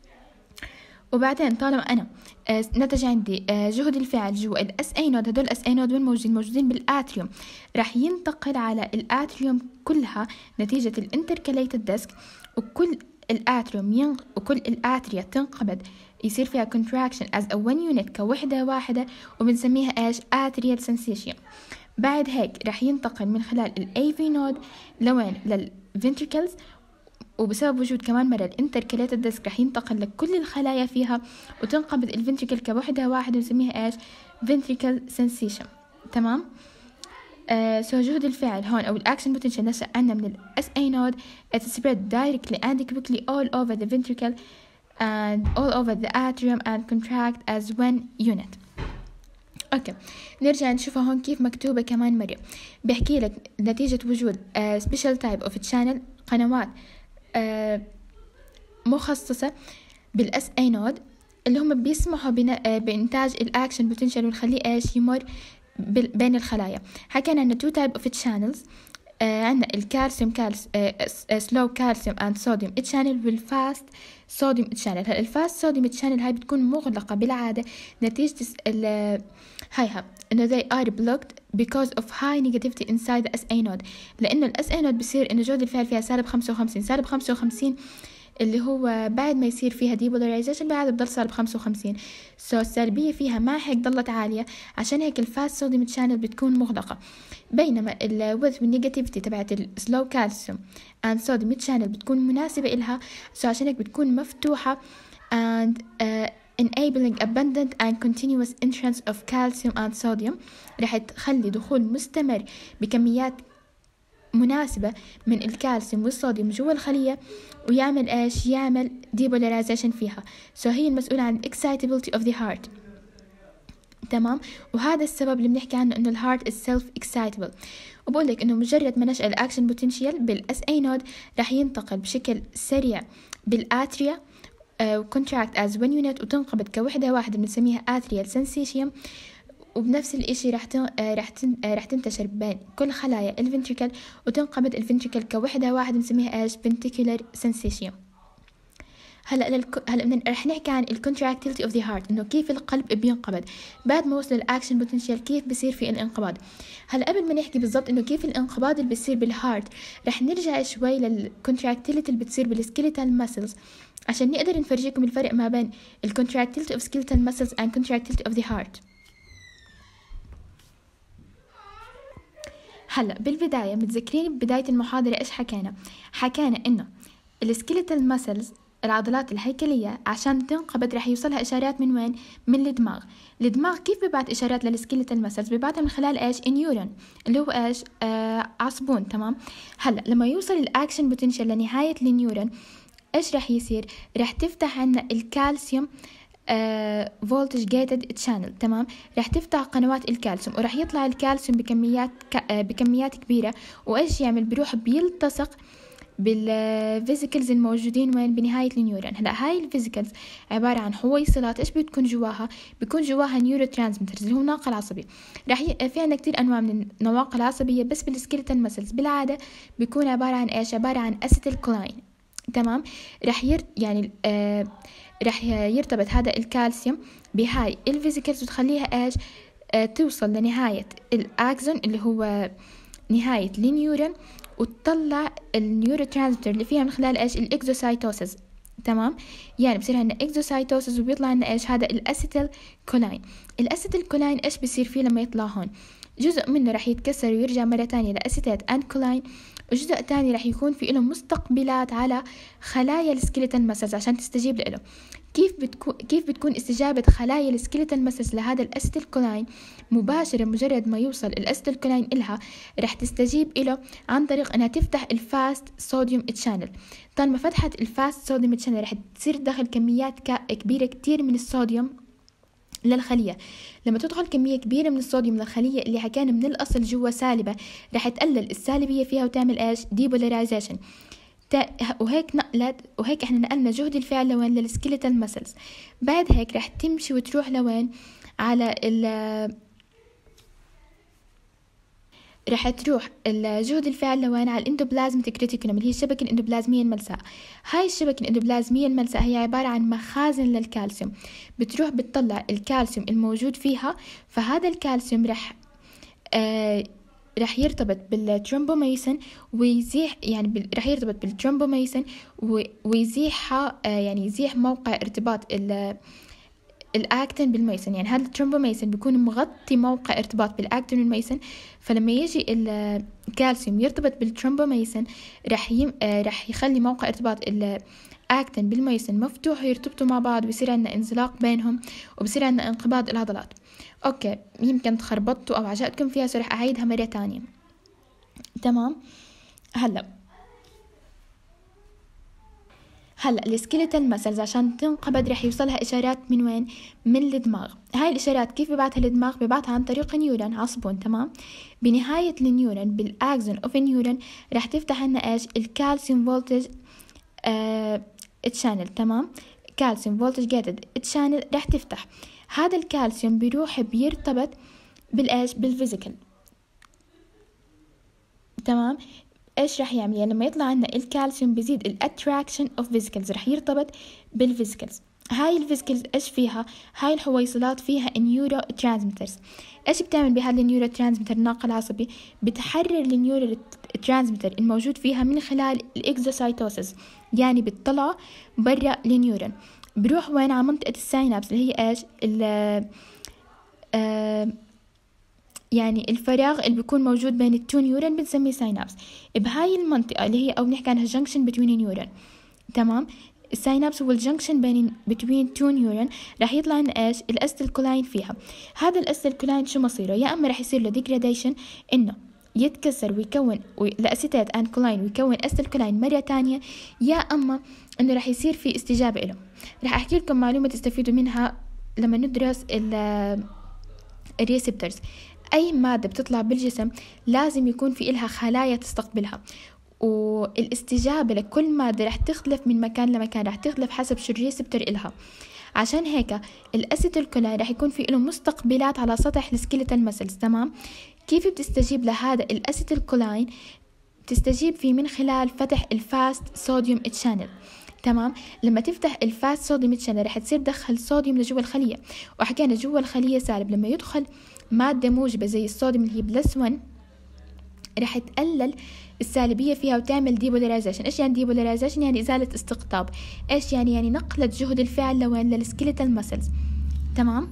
وبعدين طالما انا آه نتج عندي آه جهد الفعل جوا الاس اي نود، هدول الاس اي نود وين موجودين؟ موجودين بالاتريوم، راح ينتقل على الاتريوم كلها نتيجة الانتركاليتد ديسك، وكل الاتريوم ين... وكل الاتريا تنقبض، يصير فيها contraction as a one unit كوحدة واحدة، وبنسميها ايش؟ atrial sensation. بعد هيك راح ينتقل من خلال الاي في نود لوين؟ للفنتريكلز، وبسبب وجود كمان مرة الانتركاليتد ديسك راح ينتقل لكل الخلايا فيها، وتنقبض الفنتريكل كوحدة واحدة، ونسميها ايش؟ ventricle sensation، تمام. آه سو جهد الفعل هون او الاكشن بوتنشال نشأ عنا من الاس اي نود. it spread directly and quickly all over the ventricle and all over the atrium and contract as one unit. اوكي، نرجع نشوفها هون كيف مكتوبة كمان مرة. بحكي لك نتيجة وجود uh, special type of channel، قنوات uh, مخصصة بالاس اي نود اللي هم بيسمحوا بإنتاج الأكشن بوتنشال ونخليه إيش؟ يمر بين الخلايا. حكينا عنا two type of channels، آه عنا الكالسيوم كالس آه سلو كالسيوم and صوديوم channel والفاست صوديوم channel. الفاست صوديوم channel هاي بتكون مغلقة بالعادة نتيجة ال هايها إنه they are blocked because of high negativity inside the اس اي node، لأنه ال اس اي node بصير إنه جهد الفعل فيها سالب خمسة وخمسين، سالب خمسة وخمسين اللي هو بعد ما يصير فيها depolarization بعد بضل سالب خمسة وخمسين، سو so السلبية فيها ما هيك ضلت عالية، عشان هيك الفاست صوديوم channel بتكون مغلقة. بينما الويدث والنيجاتيفيتي تبعت السلو كالسيوم and صوديوم channel بتكون مناسبة إلها، سو so عشان هيك بتكون مفتوحة and uh, enabling abundant and continuous entrance of calcium and sodium، رح تخلي دخول مستمر بكميات مناسبة من الكالسيوم والصوديوم جوا الخلية، ويعمل ايش؟ يعمل depolarization فيها، سو so هي المسؤولة عن excitability of the heart، تمام. وهذا السبب اللي بنحكي عنه انه الهارت is self excitable. وبقول لك انه مجرد ما نشأ الاكشن بوتنشال بالاس اي نود راح ينتقل بشكل سريع بالاتريا وكونتراكت از one unit، وتنقبض كوحدة واحدة بنسميها atrial sensation، وبنفس الاشي راح تن... راح تن... راح تنتشر بين كل خلايا الفنتريكل، وتنقبض الفنتريكل كوحدة واحدة بنسميها ايش؟ ventricular sensation. هلا للك... هلا راح نحكي عن الكونتراكتيليتي اوف ذا هارت، انه كيف القلب بينقبض بعد ما وصل الاكشن بوتنشال، كيف بصير في الانقباض. هلا قبل ما نحكي بالضبط انه كيف الانقباض اللي بيصير بالهارت، راح نرجع شوي للكونتراكتيليتي اللي بتصير بالسكيليتال ماسلز عشان نقدر نفرجيكم الفرق ما بين الكونتراكتيليتي اوف skeletal muscles and contractility of the heart. هلا بالبداية متذكرين ببداية المحاضرة ايش حكينا؟ حكينا انه السكيليتال ماسلز العضلات الهيكلية عشان تنقبض رح يوصلها إشارات من وين؟ من الدماغ. الدماغ كيف بيبعت إشارات للسكيليتال ماسلز؟ بيبعتها من خلال إيش؟ النيورون اللي هو إيش؟ آه عصبون، تمام. هلا لما يوصل الأكشن بوتنشال لنهاية النيورون إيش رح يصير؟ رح تفتح عنا الكالسيوم فولتج جيتد تشانل، تمام. رح تفتح قنوات الكالسيوم، ورح يطلع الكالسيوم بكميات ك... آه بكميات كبيرة، وإيش يعمل؟ بيروح بيلتصق بالفيزيكلز الموجودين وين؟ بنهاية النيورون. هلا هاي الفيزيكلز عبارة عن حويصلات، ايش بتكون جواها؟ بيكون جواها نيورو ترانسميترز اللي هو ناقل عصبي. راح ي... في عندنا كتير انواع من النواقل العصبية، بس بالسكيلتال ماسلز بالعادة بيكون عبارة عن ايش؟ عبارة عن اسيتيل كولاين، تمام. راح ير... يعني آه... راح يرتبط هذا الكالسيوم بهاي الفيزيكلز وتخليها ايش؟ آه... توصل لنهاية الاكزون اللي هو نهاية النيورون، وتطلع النيورو ترانسميتر اللي فيها من خلال ايش؟ الاكزوسايتوسيس، تمام. يعني بصير عندنا اكزوسايتوسيس وبيطلع لنا ايش؟ هذا الاسيتيل كولاين. الاسيتيل كولاين ايش بيصير فيه لما يطلع هون؟ جزء منه رح يتكسر ويرجع مرة تانية لأسيتات أند كولاين، وجزء تاني رح يكون في له مستقبلات على خلايا السكيلتال مسلز عشان تستجيب له. كيف بتكون كيف بتكون استجابة خلايا السكيلتال مسلز لهذا الأسيتيل كولاين؟ مباشرة مجرد ما يوصل الأسيتيل كولاين إلها رح تستجيب له عن طريق أنها تفتح الفاست صوديوم تشانل. طالما فتحت الفاست صوديوم تشانل رح تصير دخل كميات كبيرة كتير من الصوديوم للخلية. لما تدخل كمية كبيرة من الصوديوم للخلية اللي حكان من الأصل جوا سالبة، رح تقلل السالبية فيها وتعمل إيش؟ ديبولاريزيشن. وهيك نقلت وهيك احنا نقلنا جهد الفعل لوين؟ للسكيلتال مسلز. بعد هيك رح تمشي وتروح لوين؟ على ال رح تروح الجهد الفعل لوين؟ على الاندوبلازميك ريتيكولوم اللي هي الشبكة الاندوبلازمية الملساء. هاي الشبكة الاندوبلازمية الملساء هي عبارة عن مخازن للكالسيوم، بتروح بتطلع الكالسيوم الموجود فيها، فهذا الكالسيوم رح آه رح يرتبط بالترومبوميسن ويزيح يعني بال... رح يرتبط بالترومبوميسن و... ويزيحها آه يعني يزيح موقع ارتباط ال... الاكتين بالميسن. يعني هذا الترومبوميسن بيكون مغطي موقع ارتباط بالاكتين والميسن، فلما يجي الكالسيوم يرتبط بالترومبوميسن رح يم... آه رح يخلي موقع ارتباط الاكتين بالميسن مفتوح ويرتبطوا مع بعض، ويصير عندنا انزلاق بينهم وبصير عندنا انقباض العضلات. اوكي، يمكن تخربطوا او عجقتكم فيها، سو رح اعيدها مرة تانية. تمام. هلا هلا السكيلتال مسلز عشان تنقبض رح يوصلها اشارات من وين؟ من الدماغ. هاي الاشارات كيف ببعتها الدماغ؟ ببعتها عن طريق نيورون عصبون. تمام. بنهاية النيورون بالاكزون اوف النيورون رح تفتح لنا ايش؟ الكالسيوم فولتج آه تشانل. تمام. كالسيوم فولتج جيتد تشانل رح تفتح. هذا الكالسيوم بيروح بيرتبط بالايش؟ بالفيزيكال. تمام. ايش رح يعمل؟ يعني لما يطلع عنا الكالسيوم بيزيد الاتراكشن اوف فيزيكلز، رح يرتبط بالفيزيكلز. هاي الفيزيكلز ايش فيها؟ هاي الحويصلات فيها نيورو ترانسميترز. ايش بتعمل بهذا النيورو ترانسميتر الناقل العصبي؟ بتحرر النيورو ترانسميتر الموجود فيها من خلال الاكزوسايتوسيس، يعني بتطلع برا النيورون، بروح وين؟ على منطقة الساينابس اللي هي ايش؟ ال آه يعني الفراغ اللي بيكون موجود بين التو نيورون بنسميه ساينابس. بهاي المنطقة اللي هي او بنحكي عنها جنكشن بتوين نيورون. تمام. الساينابس هو الجنكشن بين بتوين تو نيورون. راح يطلع لنا ايش؟ الاسيتيل كولاين فيها. هذا الاسيتيل كولاين شو مصيره؟ يا اما راح يصير له ديجراديشن انه يتكسر ويكون الاسيتات ان كولاين ويكون اسيتيل كولاين مرة تانية، يا اما انه راح يصير في استجابة له. راح احكي لكم معلومة تستفيدوا منها لما ندرس الريسبتورز. اي مادة بتطلع بالجسم لازم يكون في إلها خلايا تستقبلها، والاستجابة لكل مادة رح تختلف من مكان لمكان، رح تختلف حسب شو الريسبتور إلها. عشان هيك الاسيتيل كولاين رح يكون في له مستقبلات على سطح السكيلتال مسلز. تمام. كيف بتستجيب لهذا الاسيتيل كولاين؟ تستجيب فيه من خلال فتح الفاست صوديوم تشانل. تمام. لما تفتح الفاست صوديوم تشانل رح تصير تدخل صوديوم لجوا الخلية، وحكينا جوا الخلية سالب. لما يدخل مادة موجبة زي الصوديوم اللي هي بلس واحد رح تقلل السالبية فيها وتعمل ديبولاريزيشن. ايش يعني ديبولاريزيشن؟ يعني ازالة استقطاب. ايش يعني؟ يعني نقلة جهد الفعل لوين؟ للسكيلتال مسلز. تمام.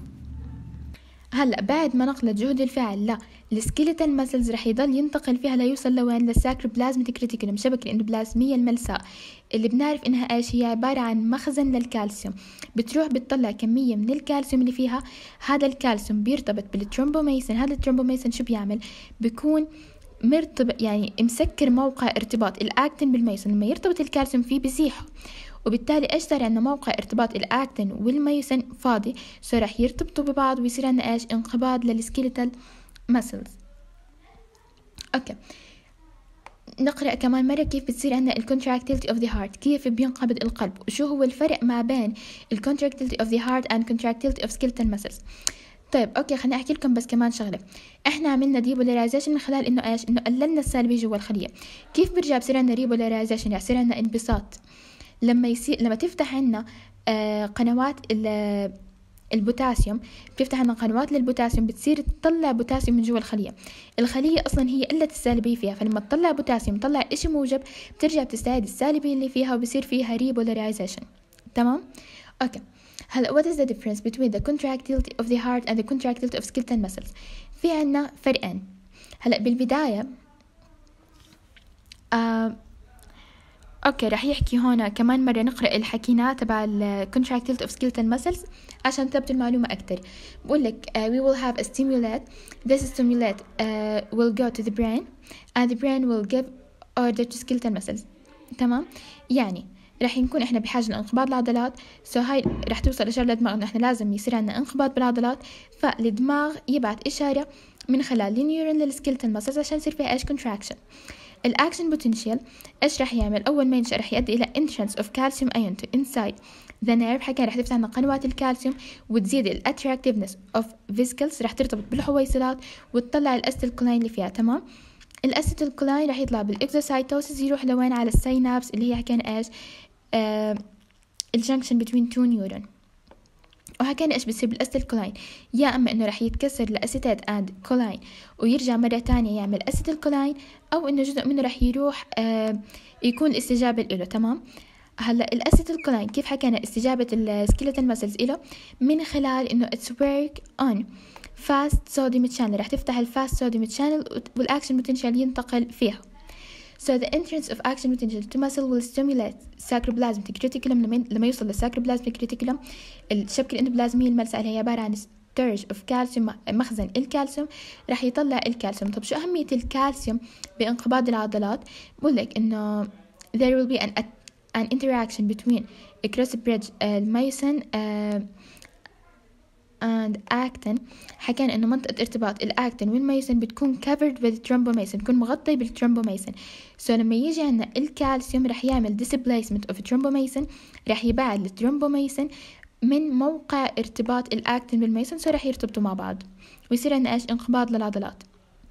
هلا بعد ما نقلت جهد الفعل لا السكيلتال مسلز رح يضل ينتقل فيها ليوصل لوين؟ للساكروبلازميك ريتيكولوم، شبكة الاندوبلازمية الملساء اللي بنعرف انها ايش هي؟ عبارة عن مخزن للكالسيوم. بتروح بتطلع كمية من الكالسيوم اللي فيها. هذا الكالسيوم بيرتبط بالترومبوميسن. هذا الترومبوميسن شو بيعمل؟ بيكون مرتبط يعني مسكر موقع ارتباط الاكتين بالميسن. لما يرتبط الكالسيوم فيه بيزيحه، وبالتالي ايش صار عندنا؟ موقع ارتباط الاكتين والميوسين فاضي، سو رح يرتبطوا ببعض ويصير عندنا ايش؟ انقباض للسكيلتال مسلز. اوكي، نقرأ كمان مرة كيف بتصير عندنا الكونتراكتيلتي اوف ذا هارت، كيف بينقبض القلب، وشو هو الفرق ما بين الكونتراكتيلتي اوف ذا هارت اند كونتراكتيلتي اوف سكيلتال مسلز. طيب اوكي، خليني احكي لكم بس كمان شغله. احنا عملنا ديبولاريزيشن من خلال انه ايش؟ انه قللنا السالبيه جوا الخليه. كيف بيرجع بصير عندنا ريبولاريزيشن؟ يعني يصير عندنا انبساط لما يصير لما تفتح عندنا آه قنوات البوتاسيوم، بتفتح عندنا قنوات للبوتاسيوم، بتصير تطلع بوتاسيوم من جوا الخليه. الخليه اصلا هي قله السالبيه فيها، فلما تطلع بوتاسيوم تطلع اشي موجب، بترجع بتستعيد السالبيه اللي فيها وبصير فيها ريبولاريزيشن. تمام. اوكي، هلا what is the difference between the contractility of the heart and the contractility of skeletal muscles؟ في عنا فرقين. هلا بالبداية آه اوكي رح يحكي هون كمان مرة نقرأ الحكينا تبع ال contractility of skeletal muscles عشان تثبتوا المعلومة أكتر. بقول لك uh, we will have a stimulate. This stimulate uh, will go to the brain and the brain will give order to skeletal muscles. تمام، يعني رح نكون احنا بحاجة لانقباض العضلات، سو so هاي رح توصل إشارة للدماغ انه احنا لازم يصير عندنا انقباض بالعضلات، فالدماغ يبعت إشارة من خلال النيورون للسكيلتال muscles عشان يصير فيها ايش contraction. الاكشن بوتنشال ايش راح يعمل؟ اول ما ينشأ راح يؤدي الى entrance of calcium ion to inside the nerve. حكى راح تفتح لنا قنوات الكالسيوم وتزيد ال attractiveness of vesicles، راح ترتبط بالحويصلات وتطلع الاستيلكولاين اللي فيها. تمام، الاستيلكولاين راح يطلع بالاكزوسايتوسيس يروح لوين؟ على السينابس اللي هي حكينا ايش؟ آه الجنكشن between two neuron. وهكذا ايش بيصير بالاستيلكولاين؟ يا اما انه راح يتكسر لاسيتات اند كولاين ويرجع مره تانية يعمل اسيتيلكولاين، او انه جزء منه راح يروح آه يكون الاستجابه له. تمام، هلا الاسيتيلكولاين كيف حكينا استجابه السكيلتال مسلز له؟ من خلال انه اتس ورك اون فاست صوديوم تشانل، راح تفتح الفاست صوديوم تشانل والاكشن بوتنشال ينتقل فيها. So the entrance of action potential to muscle will stimulate sacroplasmic reticulum. لما لما يوصل للساكروبلازميك ريتيكولم، الشبكة الإندوبلازمية الملساء اللي هي عبارة عن storage of calcium، مخزن الكالسيوم، راح يطلع الكالسيوم. طب شو أهمية الكالسيوم بانقباض العضلات؟ بقول لك إنه there will be an an interaction between a cross bridge uh, myosin uh, and actin. حكينا انه منطقة ارتباط الاكتين والميوسين بتكون covered with thrombomason، بتكون مغطي بالترومبوميسين. سو so لما يجي عنا الكالسيوم راح يعمل displacement of thrombomason، راح يبعد الترومبوميسين من موقع ارتباط الاكتين بالميوسين، سو so راح يرتبطوا مع بعض ويصير عنا ايش؟ انقباض للعضلات.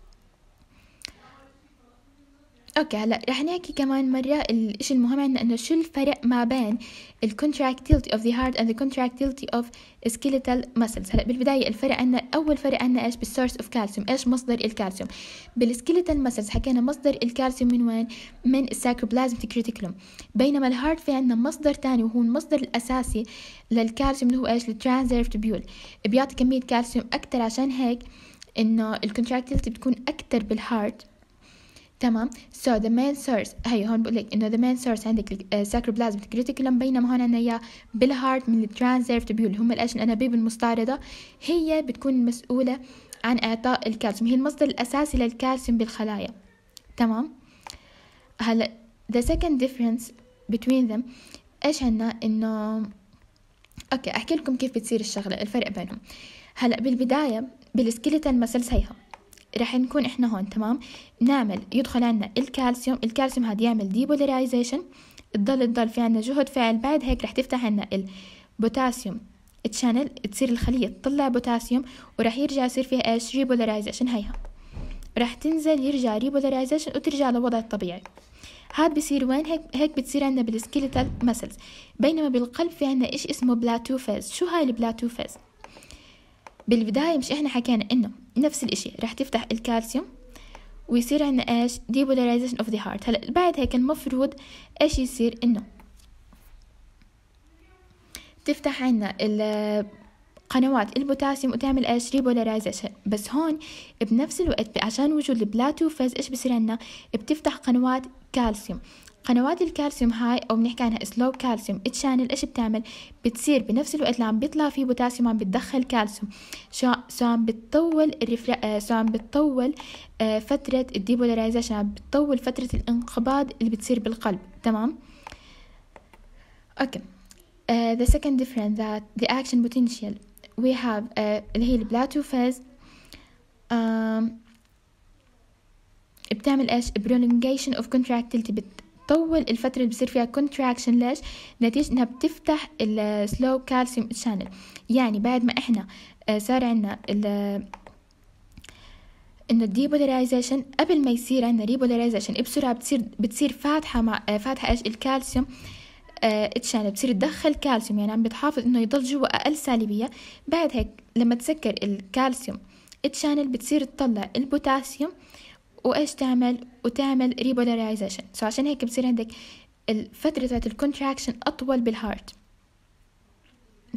اوكي هلا رح نحكي كمان مرة الاشي المهم عندنا انه شو الفرق ما بين ال contractility of the heart and the contractility of skeletal muscles. هلا بالبداية الفرق عندنا، اول فرق عندنا ايش؟ بالسورس اوف كالسيوم. ايش مصدر الكالسيوم؟ بالسكيلتال مسلز حكينا مصدر الكالسيوم من وين؟ من الساكروبلازميك ريتيكولوم. بينما الهارت في عندنا مصدر تاني وهو المصدر الاساسي للكالسيوم اللي هو ايش؟ الترانسيرف تبيول، بيعطي كمية كالسيوم اكتر، عشان هيك انه الكونتراكتيلتي بتكون اكتر بالهارت. تمام، so the main source هي هون بقول لك انه the main source عندك الساكروبلازميك ريتيكولم، بينما هون عندنا اياه بالهارت من الترانسيرف تبيول، هم الايش؟ الانابيب المستعرضه، هي بتكون مسؤوله عن اعطاء الكالسيوم، هي المصدر الاساسي للكالسيوم بالخلايا. تمام، هلا the second difference between them ايش عندنا؟ انه اوكي احكي لكم كيف بتصير الشغله، الفرق بينهم. هلا بالبدايه بالسكيلتال مسلز هيها راح نكون احنا هون. تمام، نعمل يدخل عنا الكالسيوم، الكالسيوم هذا يعمل ديبولاريزيشن، تضل تضل في عنا جهد فعل، بعد هيك راح تفتح عنا البوتاسيوم تشانل، تصير الخلية تطلع بوتاسيوم وراح يرجع يصير فيها ايش؟ ريبولاريزيشن. هيها راح تنزل يرجع ريبولاريزيشن وترجع لوضع الطبيعي. هاد بصير وين؟ هيك هيك بتصير عنا بالسكيلتال مسلز. بينما بالقلب في عنا ايش اسمه بلاتو فيز. شو هاي البلاتو فيز؟ بالبداية مش احنا حكينا انه نفس الاشي راح تفتح الكالسيوم ويصير عنا ايش؟ depolarization of the heart. هلا بعد هيك المفروض ايش يصير؟ انه تفتح عنا قنوات البوتاسيوم وتعمل ايش؟ ريبولاريزيشن. بس هون بنفس الوقت عشان وجود البلاتو فيز ايش بصير عنا؟ بتفتح قنوات كالسيوم. قنوات الكالسيوم هاي او بنحكي عنها سلو كالسيوم تشانل، ايش بتعمل؟ بتصير بنفس الوقت اللي عم بيطلع فيه بوتاسيوم عم بتدخل كالسيوم، شو سو عم بتطول الرفرا سو عم بتطول آه فترة الديبولاريزيشن، عم بتطول فترة الانقباض اللي بتصير بالقلب. تمام، اوكي. uh, the second difference that the action potential we have uh, اللي هي البلاتو فيز um, بتعمل ايش؟ prolongation of contractility، بتطول الفترة اللي بصير فيها contraction. ليش؟ نتيجة انها بتفتح ال slow calcium channel. يعني بعد ما احنا uh, صار عنا ال انه الديبولاريزيشن، قبل ما يصير عنا ريبولاريزيشن بسرعة بتصير بتصير فاتحة مع uh, فاتحة ايش؟ الكالسيوم اتشانل، بتصير تدخل كالسيوم، يعني عم بتحافظ انه يضل جوا اقل سالبيه. بعد هيك لما تسكر الكالسيوم اتشانل بتصير تطلع البوتاسيوم وايش تعمل؟ وتعمل ريبولاريزيشن. سو عشان هيك بتصير عندك الفتره تاعت الكونتراكشن اطول بالهارت.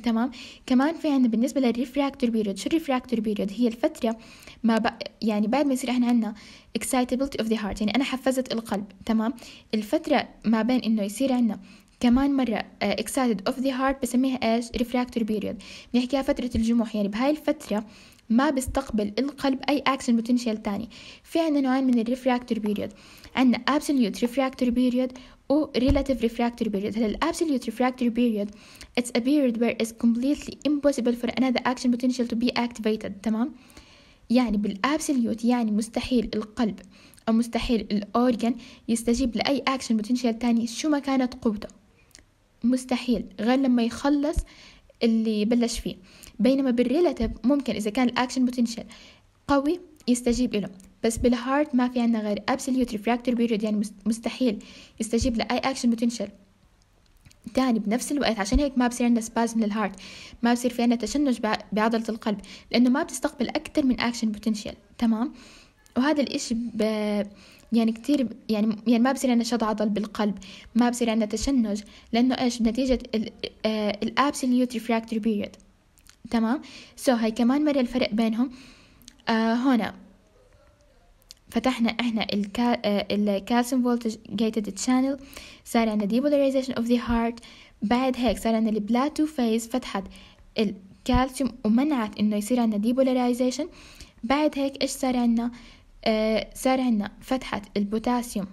تمام. كمان في عنا بالنسبة للريفراكتور بيريود. شو الريفراكتور بيريود؟ هي الفترة ما ب... يعني بعد ما يصير احنا عنا excitability of the heart، يعني انا حفزت القلب، تمام. الفترة ما بين انه يصير عنا كمان مرة uh, excited of the heart بسميها ايش؟ refractory period، بنحكيها فترة الجموح. يعني بهاي الفترة ما بيستقبل القلب اي اكشن بوتنشال تاني. في عنا نوعين من الريفراكتور بيريود، عنا absolute refractory period و relative refractory period. هلا ال absolute refractory period it's a period where it's completely impossible for another action potential to be activated، تمام. يعني بالابسوليوت يعني مستحيل القلب او مستحيل الاورجن يستجيب لاي اكشن بوتنشال تاني شو ما كانت قوته، مستحيل غير لما يخلص اللي بلش فيه. بينما بالريلاتيف ممكن اذا كان الاكشن بوتنشال قوي يستجيب له، بس بالهارت ما في عنا غير absolute refractory period، يعني مستحيل يستجيب لاي اكشن بوتنشال تاني بنفس الوقت. عشان هيك ما بصير عندنا سبازم للهارت، ما بصير في عنا تشنج بعضلة القلب، لانه ما بتستقبل اكتر من اكشن بوتنشال، تمام. وهذا الاشي ب... يعني كتير يعني يعني ما بصير عندنا شد عضل بالقلب، ما بصير عندنا تشنج، لانه ايش؟ نتيجة الابسوليوت ريفراكتوري بيريود، تمام. سو so, هاي كمان مرة الفرق بينهم. آه هنا فتحنا احنا الكالسيوم فولتج جيتد تشانل، صار عندنا depolarization of the heart. بعد هيك صار عندنا البلاتو فيز، فتحت الكالسيوم ومنعت انه يصير عندنا depolarization. بعد هيك ايش صار عندنا؟ آه صار عندنا فتحت البوتاسيوم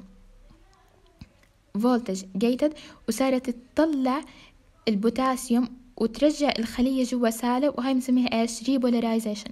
فولتج جيتد، وصارت تطلع البوتاسيوم وترجع الخلية جوا سالب، وهاي بنسميها ايش؟ ريبولاريزيشن،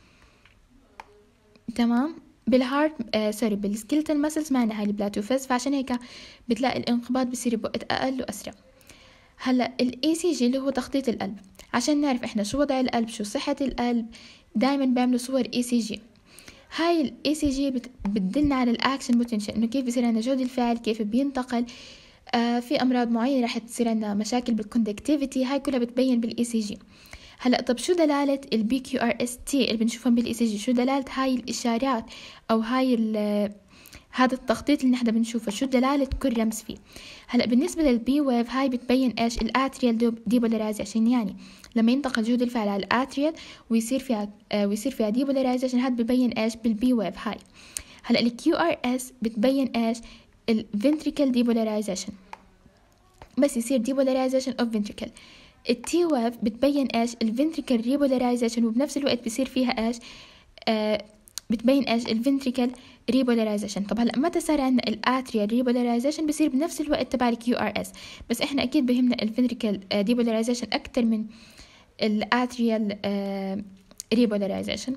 تمام. بالهارت آه سوري بالسكيلتال ماسلز ما عندنا هاي البلاتوفيز، فعشان هيك بتلاقي الانقباض بصير بوقت اقل واسرع. هلا الاي سي جي اللي هو تخطيط القلب، عشان نعرف احنا شو وضع القلب، شو صحة القلب، دائما بيعملوا صور اي سي جي. هاي الاي سي جي بتدلنا على الاكشن بوتنشال، انه كيف بيصير عندنا جهد الفعل، كيف بينتقل. آه في امراض معينة راح تصير عندنا مشاكل بالكوندكتيفيتي، هاي كلها بتبين بالاي سي جي. هلا طب شو دلالة البي كيو ار اس تي اللي بنشوفهم بالاي سي جي؟ شو دلالة هاي الاشارات او هاي هذا التخطيط اللي نحن بنشوفه؟ شو دلالة كل رمز فيه؟ هلا بالنسبة للبي ويف هاي بتبين ايش؟ الاتريال ديبولاريزيشن، يعني لما ينتقل جهد الفعل على الاتريال ويصير فيها آه ويصير فيها ديبولاريزيشن، هذا ببين ايش؟ بالبي ويف هاي. هلا الكيو ار اس بتبين ايش؟ الفنتريكل ديبولاريزيشن، بس يصير ديبولاريزيشن اوف فنتريكل. التي ويف بتبين ايش؟ الفنتريكل ريبولاريزيشن، وبنفس الوقت بيصير فيها ايش؟ آه بتبين ايش؟ الفنتريكل ريبولاريزيشن. طب هلا متى صار عندنا الاتريال ريبولاريزيشن؟ بيصير بنفس الوقت تبع الكيو ار اس، بس احنا اكيد بهمنا الفنتريكل ريبولاريزيشن اكثر من الاتريال ريبولاريزيشن.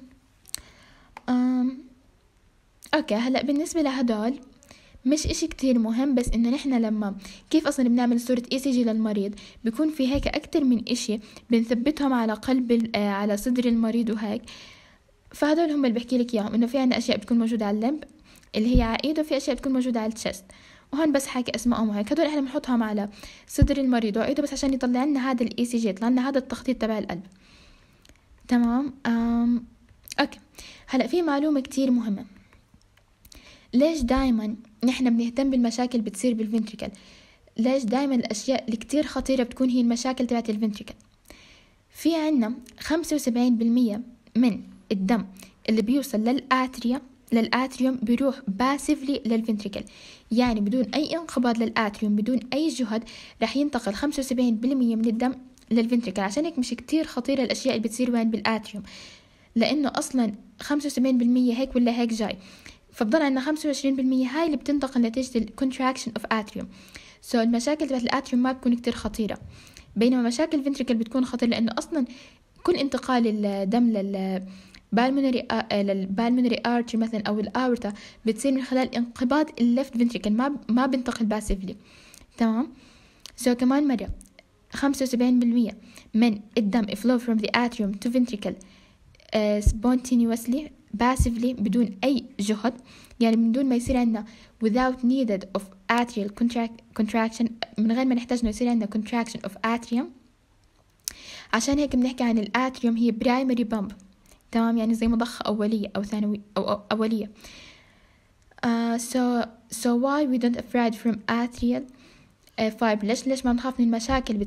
اوكي هلا بالنسبه لهدول مش اشي كتير مهم، بس انه نحنا لما كيف اصلا بنعمل صورة اي سي جي للمريض بيكون في هيك اكتر من اشي بنثبتهم على قلب آه على صدر المريض وهيك. فهدول هم اللي بحكي لك اياهم، انه في عنا اشياء بتكون موجودة على اللمب اللي هي على ايده، وفي اشياء بتكون موجودة على التشست، وهون بس حاكي اسمائهم وهيك. هدول احنا بنحطهم على صدر المريض وعيده بس عشان يطلع لنا هذا الاي سي جي، يطلع لنا هذا التخطيط تبع القلب، تمام. أم... اوكي هلا في معلومة كتير مهمة، ليش دايما نحن بنهتم بالمشاكل بتصير بالفنتريكل؟ ليش دايما الاشياء اللي كتير خطيرة بتكون هي المشاكل تبعت الفنتريكل؟ في عنا خمسة وسبعين بالمية من الدم اللي بيوصل للآتريا للآتريوم بيروح باسفلي للفنتريكل، يعني بدون أي انقباض للآتريوم، بدون أي جهد راح ينتقل خمسة وسبعين بالمية من الدم للفنتريكل. عشان هيك مش كتير خطيرة الأشياء اللي بتصير وين بالآتريوم، لأنه أصلا خمسة وسبعين بالمية هيك ولا هيك جاي، فبضل عندنا خمسة وعشرين بالمية هاي اللي بتنتقل نتيجة الكونتراكشن اوف اتريوم. سو المشاكل تبعت الاتريوم ما بتكون كتير خطيرة، بينما مشاكل الفنتريكل بتكون خطيرة، لأنه أصلا كل انتقال الدم لل بالمونري للبالمونري ارتري مثلا او الاورتا بتصير من خلال انقباض الليفت فنتريكل، ما ما بنتقل باسفلي، تمام. سو so, كمان مرة خمسة وسبعين بالمية من الدم flow from the atrium to ventricle uh, spontaneously passively بدون أي جهد، يعني من دون ما يصير عندنا without needed of atrial contract, contraction، من غير ما نحتاج إنه يصير عندنا contraction of atrium. عشان هيك بنحكي عن الاتريوم هي primary pump، تمام، يعني زي مضخة أولية أو ثانوية أو, أو أولية. uh, so so why we don't afraid from atrial uh, fiber؟ ليش ليش ما نخاف من المشاكل بتصير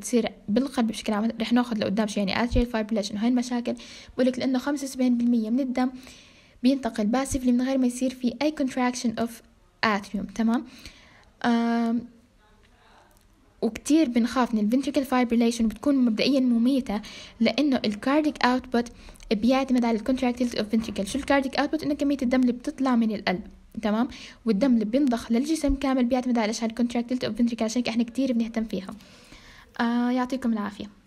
بالقلب بشكل عام رح ناخذ لقدام شيء يعني atrial fibrillation وهي المشاكل. بقولك لأنه خمسة وسبعين بالمية من الدم بينتقل باسفلي من غير ما يصير في أي contraction of atrium. تمام. آم وكتير بنخاف من الفنتريكل fibrillation وبتكون مبدئيا مميتة لأنه الكارديك output بيعتمد على الكونتراكتيلتي اوف ventricle. شو الكارديك output؟ إنه كمية الدم اللي بتطلع من القلب. تمام. والدم اللي بينضخ للجسم كامل بيعتمد على ايش؟ على الكونتراكتيلتي اوف ventricle. عشان احنا كتير بنهتم فيها. آه يعطيكم العافية.